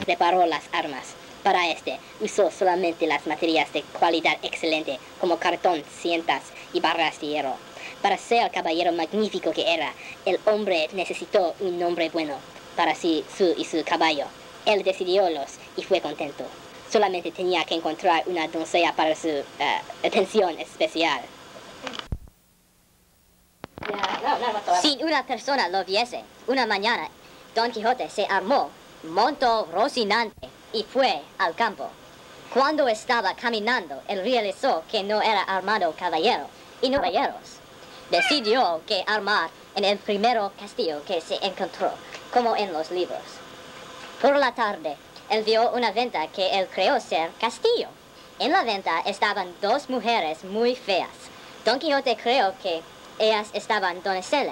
reparó las armas. Para este, usó solamente las materias de calidad excelente, como cartón, cintas y barras de hierro. Para ser el caballero magnífico que era, el hombre necesitó un nombre bueno para sí y su caballo. Él decidió y fue contento. Solamente tenía que encontrar una doncella para su atención especial. Si una persona lo viese, una mañana, Don Quijote se armó, montó Rocinante y fue al campo. Cuando estaba caminando, él realizó que no era armado caballero y no caballeros. Decidió que armar en el primero castillo que se encontró, como en los libros. Por la tarde, él vio una venta que él creó ser castillo. En la venta estaban dos mujeres muy feas. Don Quijote creyó que ellas estaban doncellas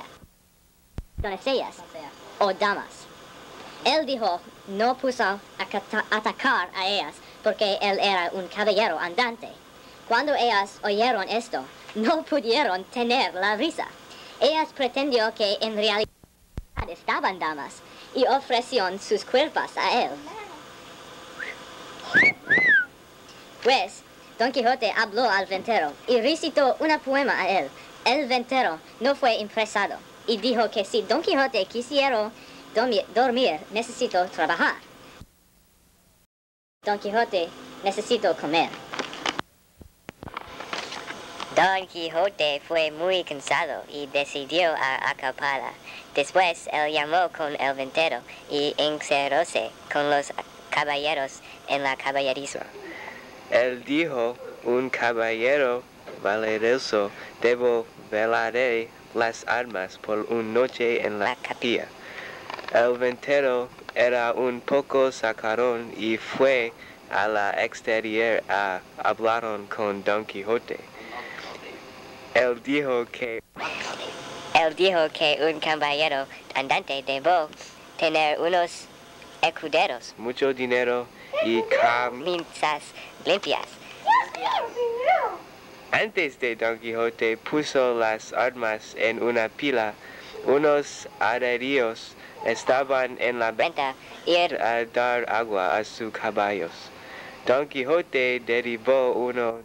o damas. Él dijo no puso atacar a ellas porque él era un caballero andante. Cuando ellas oyeron esto, no pudieron tener la risa. Ellas pretendió que en realidad estaban damas y ofrecieron sus cuerpos a él. Pues, Don Quijote habló al ventero y recitó un poema a él. El ventero no fue impresionado y dijo que si Don Quijote quisiera dormir, necesito trabajar. Don Quijote necesitó comer. Don Quijote fue muy cansado y decidió acampar. Después él llamó con el ventero y encerróse con los caballeros en la caballeriza. Él dijo, un caballero valeroso debo velaré las armas por una noche en la capilla. El ventero era un poco sacarón y fue a la exterior a hablar con Don Quijote. Él dijo que un caballero andante debe tener unos escuderos, mucho dinero y camisas limpias. Antes de Don Quijote puso las armas en una pila, unos arrieros estaban en la venta y a dar agua a sus caballos. Don Quijote derribó uno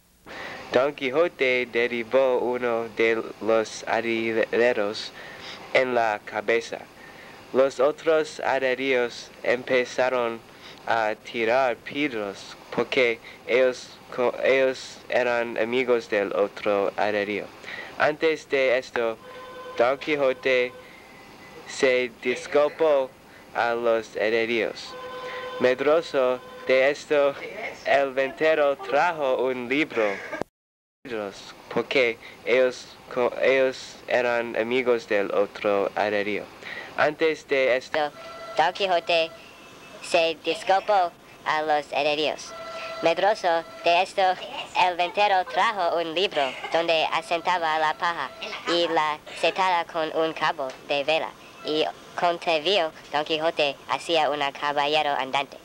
de los arrieros en la cabeza. Los otros arrieros empezaron a tirar piedras porque ellos eran amigos del otro arriero. Antes de esto, Don Quijote se disculpó a los arrieros. Medroso de esto, el ventero trajo un libro porque ellos eran amigos del otro arriero. Antes de esto, Don Quijote se disculpó a los herederos. Medroso de esto, el ventero trajo un libro donde asentaba la paja y la setaba con un cabo de vela, y contempló Don Quijote hacia un caballero andante.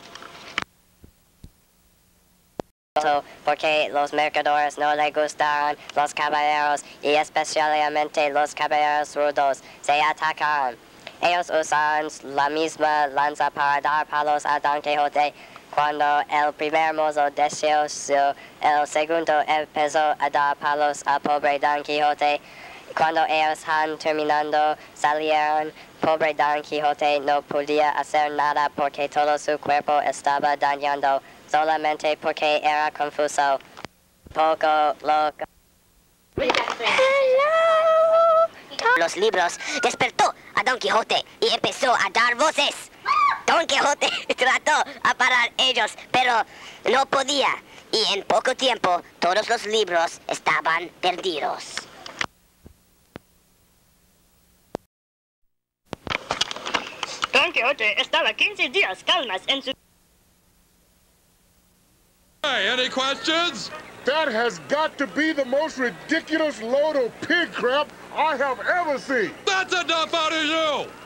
Porque los mercaderes no le gustaron los caballeros y especialmente los caballeros rudos se atacaron. Ellos usaron la misma lanza para dar palos a Don Quijote. Cuando el primer mozo deseó, el segundo empezó a dar palos al pobre Don Quijote. Cuando ellos han terminado, salieron. Pobre Don Quijote no podía hacer nada porque todo su cuerpo estaba dañando, solamente porque era confuso, poco loco. Los libros despertó a Don Quijote y empezó a dar voces. Don Quijote trató a parar ellos, pero no podía, y en poco tiempo todos los libros estaban perdidos. Don Quijote estaba 15 días calmas en su... Hey, any questions? That has got to be the most ridiculous load of pig crap I have ever seen. That's enough out of you!